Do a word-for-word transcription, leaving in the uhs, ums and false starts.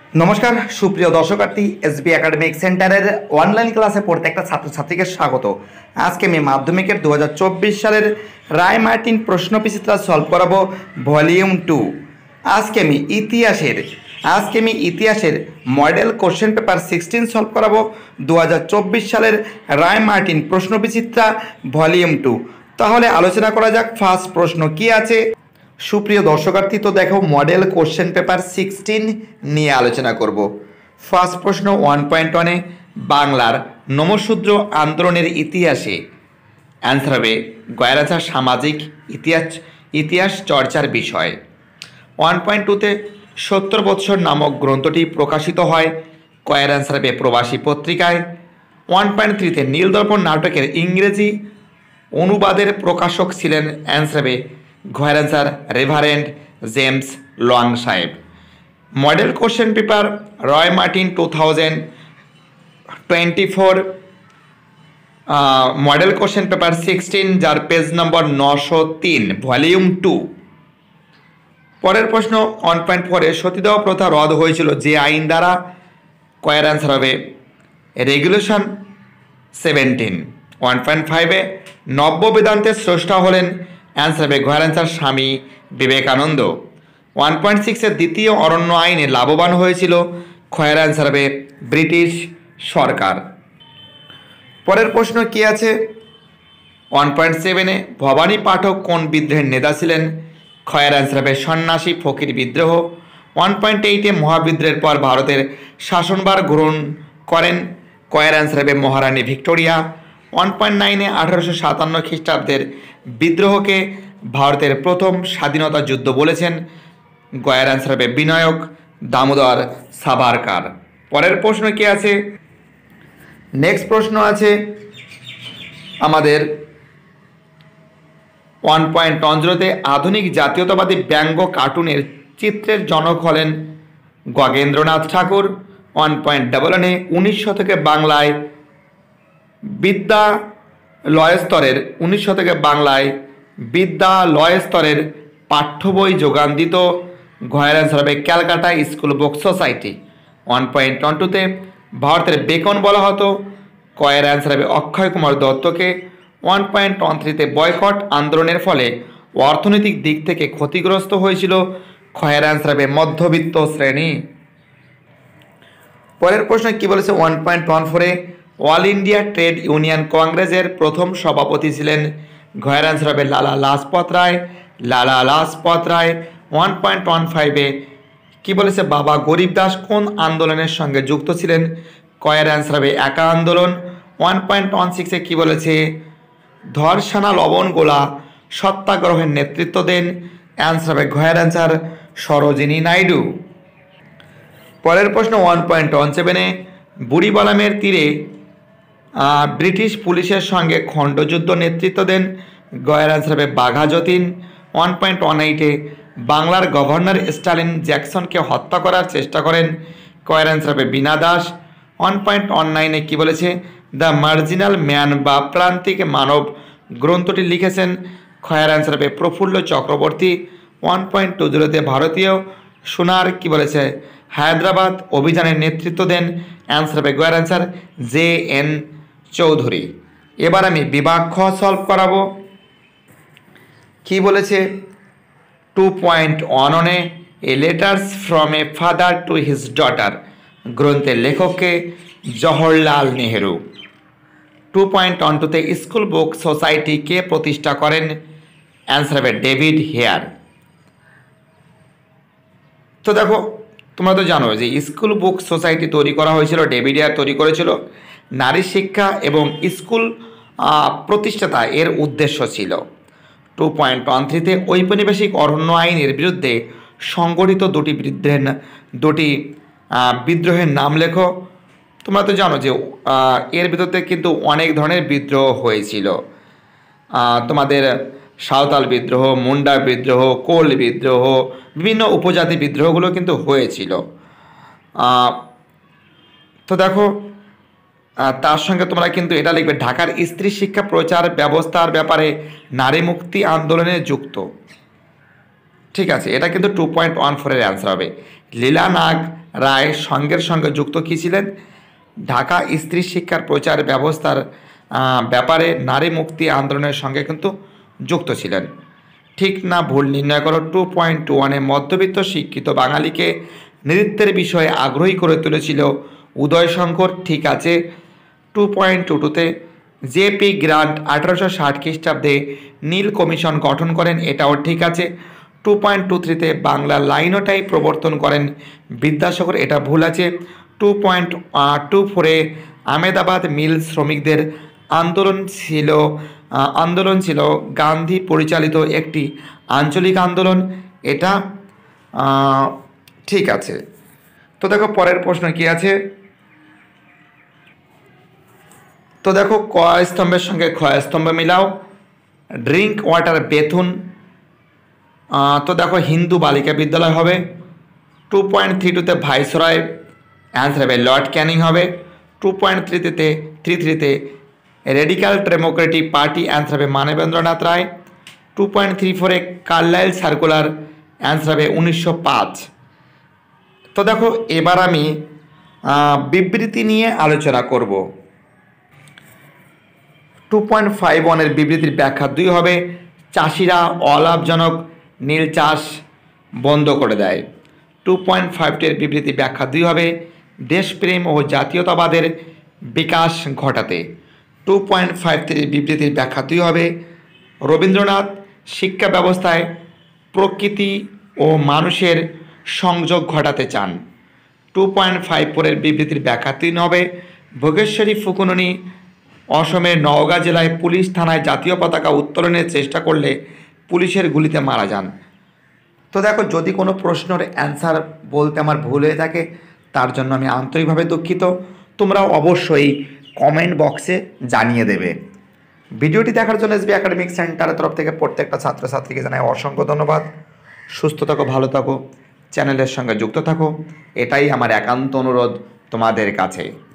নমস্কার সুপ্রিয় দর্শকার্থী এসবি একাডেমিক সেন্টারের অনলাইন ক্লাসে প্রত্যেকটা ছাত্রছাত্রীকে স্বাগত। আজকে আমি মাধ্যমিকের দু হাজার চব্বিশ সালের রায় মার্টিন প্রশ্ন বিচিত্রা সলভ করাবো ভলিউম টু। আজকে আমি ইতিহাসের আজকে আমি ইতিহাসের model question paper sixteen solve করাবো দু হাজার চব্বিশ সালের রায় মার্টিন প্রশ্ন বিচিত্রা ভলিউম টু। তাহলে আলোচনা করা যাক ফার্স্ট প্রশ্ন কি আছে। সুপ্রিয় দর্শকার্থী, তো দেখো মডেল কোশ্চেন পেপার সিক্সটিন নিয়ে আলোচনা করব। ফার্স্ট প্রশ্ন ওয়ান পয়েন্ট ওয়ানে বাংলার নমশূদ্র আন্দোলনের ইতিহাসে অ্যান্সার হবে গয়রাচার সামাজিক ইতিহাস ইতিহাস চর্চার বিষয়। ওয়ান পয়েন্ট টুতে সত্তর বৎসর নামক গ্রন্থটি প্রকাশিত হয় কয়ের অ্যান্সার হবে প্রবাসী পত্রিকায়। ওয়ান পয়েন্ট থ্রিতে নীলদর্পণ নাটকের ইংরেজি অনুবাদের প্রকাশক ছিলেন অ্যান্সার হবে ঘয়ের অ্যান্সার রেভারেন্ড জেমস লং সাহেব। Model question paper Roy Martin two thousand twenty four model question paper sixteen, যার পেজ নম্বর নশো তিন, ভলিউম টু। পরের প্রশ্ন ওয়ান পয়েন্ট ফোরে সতীদাহ প্রথা রদ হয়েছিল যে আইন দ্বারা, কয়ের অ্যান্সার হবে রেগুলেশন সেভেন্টিন। ওয়ান পয়েন্ট ফাইভে নব্য বেদান্তের স্রষ্টা হলেন অ্যান্সার হবে ঘয়ের answer Swami Vivekananda. One point সিক্সের দ্বিতীয় অরণ্য আইনে লাভবান হয়েছিল খয়ের অ্যান্সার হবে ব্রিটিশ সরকার। পরের প্রশ্ন কি আছে। ওয়ান পয়েন্ট সেভেনে ভবানী পাঠক কোন বিদ্রোহের নেতা ছিলেন, খয়ের অ্যান্সার হবে সন্ন্যাসী ফকির বিদ্রোহ। ওয়ান পয়েন্ট এইটে মহাবিদ্রোহের পর ভারতের শাসনভার গ্রহণ করেন, কয়ের অ্যান্সার হবে মহারানী ভিক্টোরিয়া। ওয়ান পয়েন্ট নাইনে আঠারোশো সাতান্ন খ্রিস্টাব্দের বিদ্রোহকে ভারতের প্রথম স্বাধীনতা যুদ্ধ বলেছেন, গয়ের অ্যান্সার হবে বিনায়ক দামোদর সাভারকার। পরের প্রশ্ন কি আছে। নেক্সট প্রশ্ন আছে আমাদের ওয়ান পয়েন্ট পনেরোতে আধুনিক জাতীয়তাবাদী ব্যঙ্গ কার্টুনের চিত্রের জনক হলেন Gaganendranath Tagore. One point double ওয়ানে উনিশ শতকে বাংলায় বিদ্যালয় স্তরের উনিশ শতকে বাংলায় বিদ্যালয় স্তরের পাঠ্য বই যোগান দিত, ঘয়ের অ্যান্সার হবে Calcutta school book society. One point one টুতে ভারতের বেকন বলা হতো, কয়ের অ্যান্সার হবে অক্ষয় কুমার দত্তকে। ওয়ান পয়েন্ট ওয়ান থ্রিতে বয়কট আন্দোলনের ফলে অর্থনৈতিক দিক থেকে ক্ষতিগ্রস্ত হয়েছিল, ক্ষয়ের অ্যান্সার হবে মধ্যবিত্ত শ্রেণী। পরের প্রশ্ন কি বলেছে। ওয়ান পয়েন্ট ওয়ান ফোরে অল ইন্ডিয়া ট্রেড ইউনিয়ন কংগ্রেসের প্রথম সভাপতি ছিলেন, ঘয়ের অ্যান্সার হবে লালা Lajpat Rai Lala Lajpat Rai. One point one ফাইভে কী বলেছে বাবা গরিব দাস কোন আন্দোলনের সঙ্গে যুক্ত ছিলেন, কয়ের অ্যান্সার হবে একা আন্দোলন। ওয়ান পয়েন্ট ওয়ান সিক্সে কী বলেছে ধর্ষণা লবণ গোলা সত্যাগ্রহের নেতৃত্ব দেন, অ্যান্সার হবে ঘয়ের অ্যান্সার সরোজিনী নাইডু। পরের প্রশ্ন ওয়ান পয়েন্ট ওয়ান সেভেনে বুড়িবালামের তীরে ব্রিটিশ পুলিশের সঙ্গে খণ্ডযুদ্ধ নেতৃত্ব দেন, গয়ের অ্যান্সার হবে Bagha Jatin. One point one এইটে বাংলার গভর্নর স্টালিন জ্যাকসনকে হত্যা করার চেষ্টা করেন, কয়ের অ্যান্সার হবে Bina Das. One point one নাইনে কী বলেছে দ্য মার্জিনাল ম্যান বা প্রান্তিক মানব গ্রন্থটি লিখেছেন, খয়ের অ্যান্সার হবে Prafulla Chakraborty. One point two জিরোতে ভারতীয় সোনার কী বলেছে হায়দ্রাবাদ অভিযানের নেতৃত্ব দেন, অ্যান্সার হবে গয়ের অ্যান্সার জে এন চৌধুরী। এবার আমি বিভাগ খ সলভ করাবো। কি বলেছে টু পয়েন্ট ওয়ান ওনে a letters from a father to his daughter গ্রন্থের লেখককে Jawaharlal Nehru. Two point one টুতে স্কুল বুক সোসাইটি কে প্রতিষ্ঠা করেন, অ্যান্সার হবে ডেভিড হেয়ার। তো দেখো তোমরা তো জানো যে স্কুল বুক সোসাইটি তৈরি করা হয়েছিল, ডেভিড হেয়ার তৈরি করেছিল। নারী শিক্ষা এবং স্কুল প্রতিষ্ঠাতা এর উদ্দেশ্য ছিল। টু পয়েন্ট ওয়ান থ্রিতে ঔপনিবেশিক অরণ্য আইনের বিরুদ্ধে সংগঠিত দুটি বিদ্রোহের দুটি বিদ্রোহের নাম লেখো। তোমরা তো জানো যে এর বিরুদ্ধে কিন্তু অনেক ধরনের বিদ্রোহ হয়েছিল। তোমাদের সাঁওতাল বিদ্রোহ, মুন্ডা বিদ্রোহ, কোল বিদ্রোহ, বিভিন্ন উপজাতি বিদ্রোহগুলো কিন্তু হয়েছিল। তো দেখো তার সঙ্গে তোমরা কিন্তু এটা লিখবে ঢাকার স্ত্রী শিক্ষা প্রচার ব্যবস্থার ব্যাপারে নারী মুক্তি আন্দোলনে যুক্ত। ঠিক আছে, এটা কিন্তু টু পয়েন্ট ওয়ান ফোরের অ্যান্সার হবে। লীলা নাগ রায় সঙ্গের সঙ্গে যুক্ত কী ছিলেন? ঢাকা স্ত্রী শিক্ষার প্রচার ব্যবস্থার ব্যাপারে নারী মুক্তি আন্দোলনের সঙ্গে কিন্তু যুক্ত ছিলেন। ঠিক না ভুল নির্ণয় করো। টু পয়েন্ট টু ওয়ানে মধ্যবিত্ত শিক্ষিত বাঙালিকে নৃত্যের বিষয়ে আগ্রহী করে তুলেছিল উদয়শঙ্কর। ঠিক আছে। টু পয়েন্ট টু টুতে জেপি গ্রান্ট আঠারোশো ষাট খ্রিস্টাব্দে নীল কমিশন গঠন করেন, এটাও ঠিক আছে। টু পয়েন্ট টু থ্রিতে বাংলা লাইনোটাই প্রবর্তন করেন বিদ্যাসাগর, এটা ভুল আছে। টু পয়েন্ট টু ফোরে আহমেদাবাদ মিল শ্রমিকদের আন্দোলন ছিল আন্দোলন ছিল গান্ধী পরিচালিত একটি আঞ্চলিক আন্দোলন, এটা ঠিক আছে। তো দেখো পরের প্রশ্ন কি আছে। তো দেখো ক স্তম্ভের সঙ্গে খ স্তম্ভ মিলাও। ড্রিঙ্ক ওয়াটার বেথুন, তো দেখো হিন্দু বালিকা বিদ্যালয় হবে। টু পয়েন্ট থ্রি টুতে ভাইসরয়, অ্যান্সার হবে লর্ড ক্যানিং হবে। টু পয়েন্ট থ্রিতে থ্রি থ্রিতে রেডিক্যাল ডেমোক্রেটিক পার্টি, অ্যান্সার হবে Manabendranath Roy. Two point three ফোরে কার্লাইল সার্কুলার, অ্যান্সার হবে উনিশশো পাঁচ। তো দেখো এবার আমি বিবৃতি নিয়ে আলোচনা করব। টু পয়েন্ট ফাইভ ওয়ানের বিবৃতির ব্যাখ্যা দুই হবে চাষিরা অলাভজনক নীল চাষ বন্ধ করে দেয়। টু পয়েন্ট ফাইভ টু এর বিবৃতি ব্যাখ্যা দুই হবে দেশপ্রেম ও জাতীয়তাবাদের বিকাশ ঘটাতে। টু পয়েন্ট ফাইভ থ্রির বিবৃতির ব্যাখ্যা দুই হবে রবীন্দ্রনাথ শিক্ষা ব্যবস্থায় প্রকৃতি ও মানুষের সংযোগ ঘটাতে চান। টু পয়েন্ট ফাইভ ফোরের বিবৃতির ব্যাখ্যা তিন হবে ভোগেশ্বরী ফুকুননি অসমের নওগাঁ জেলায় পুলিশ থানায় জাতীয় পতাকা উত্তোলনের চেষ্টা করলে পুলিশের গুলিতে মারা যান। তো দেখো যদি কোনো প্রশ্নের অ্যান্সার বলতে আমার ভুল হয়ে থাকে তার জন্য আমি আন্তরিকভাবে দুঃখিত। তোমরাও অবশ্যই কমেন্ট বক্সে জানিয়ে দেবে। ভিডিওটি দেখার জন্য এসবি একাডেমিক সেন্টারের তরফ থেকে প্রত্যেকটা ছাত্রছাত্রীকে জানাই অসংখ্য ধন্যবাদ। সুস্থ থাকো, ভালো থাকো, চ্যানেলের সঙ্গে যুক্ত থাকো, এটাই আমার একান্ত অনুরোধ তোমাদের কাছে।